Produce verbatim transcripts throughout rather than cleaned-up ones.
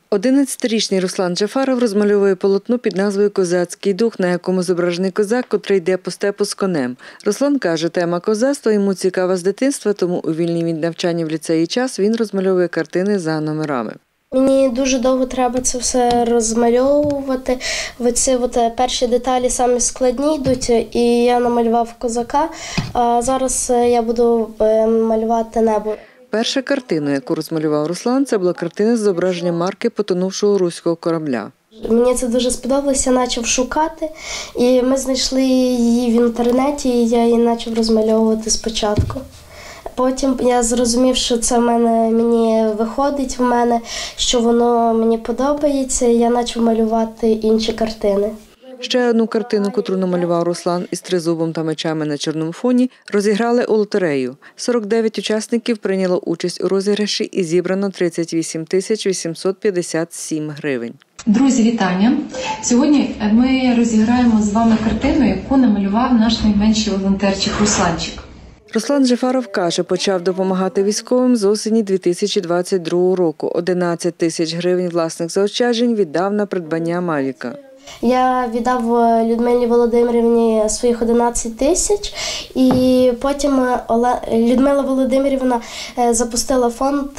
одинадцятирічний Руслан Джафаров розмальовує полотно під назвою «Козацький дух», на якому зображений козак, котрий йде по степу з конем. Руслан каже, тема козацтва йому цікава з дитинства, тому у вільний від навчання в ліцеї час він розмальовує картини за номерами. Мені дуже довго треба це все розмальовувати. Оці от перші деталі самі складні йдуть, і я намалював козака, а зараз я буду малювати небо. Перша картина, яку розмалював Руслан, це була картина з зображенням марки потонувшого руського корабля. Мені це дуже сподобалося, я почав шукати, і ми знайшли її в інтернеті, і я її почав розмальовувати спочатку. Потім я зрозумів, що це в мене, мені виходить в мене, що воно мені подобається, і я почав малювати інші картини. Ще одну картину, котру намалював Руслан із тризубом та мечами на чорному фоні, розіграли у лотерею. сорок дев'ять учасників прийняло участь у розіграші і зібрано тридцять вісім тисяч вісімсот п'ятдесят сім гривень. Друзі, вітання! Сьогодні ми розіграємо з вами картину, яку намалював наш найменший волонтерчик Русланчик. Руслан Джафаров каже, почав допомагати військовим з осені дві тисячі двадцять другого року. одинадцять тисяч гривень власних заощаджень віддав на придбання Мавіка. Я віддав Людмилі Володимирівні своїх одинадцять тисяч, і потім Людмила Володимирівна запустила фонд,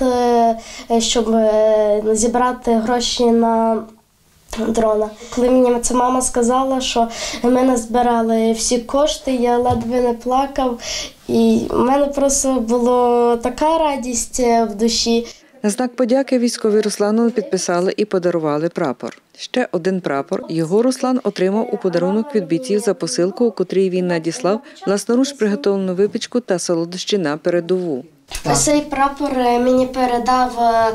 щоб зібрати гроші на дрона. Коли мені ця мама сказала, що ми назбирали всі кошти, я ледве не плакав, і в мене просто була така радість в душі. На знак подяки військові Руслану підписали і подарували прапор. Ще один прапор його Руслан отримав у подарунок від бійців за посилку, у котрій він надіслав власноруч приготовлену випічку та солодощі на передову. Цей прапор мені передав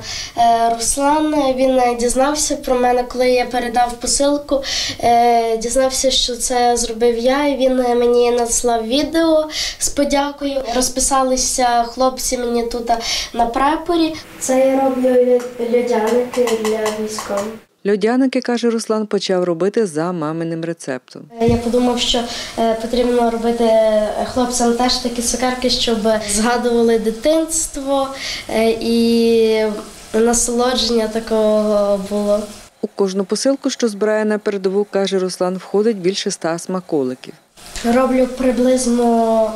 Руслан, він дізнався про мене, коли я передав посилку, дізнався, що це зробив я, і він мені надіслав відео з подякою. Розписалися хлопці мені тут на прапорі. Це я роблю льодяники для військових. Льодяники, каже Руслан, почав робити за маминим рецептом. Я подумав, що потрібно робити хлопцям теж такі цукерки, щоб згадували дитинство і насолодження такого було. У кожну посилку, що збирає на передову, каже Руслан, входить більше ста смаколиків. Роблю приблизно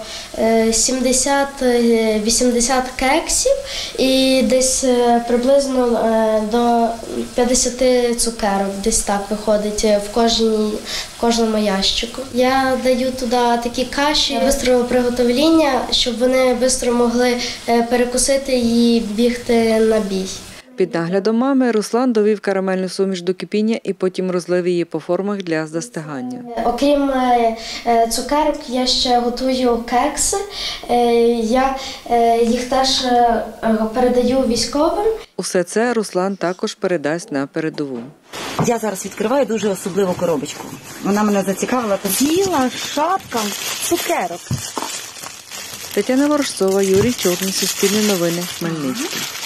сімдесят-вісімдесят кексів і десь приблизно до п'ятдесят цукерок, десь так виходить в, кожній, в кожному ящику. Я даю туди такі каші швидкого приготовлення, щоб вони швидко могли перекусити і бігти на бій. Під наглядом мами Руслан довів карамельну суміш до кипіння і потім розлив її по формах для застигання. Окрім цукерок, я ще готую кекси. Я їх теж передаю військовим. Усе це Руслан також передасть на передову. Я зараз відкриваю дуже особливу коробочку. Вона мене зацікавила. Біла шапка цукерок. Тетяна Ворожцова, Юрій Чорний, Суспільне новини, Хмельницький.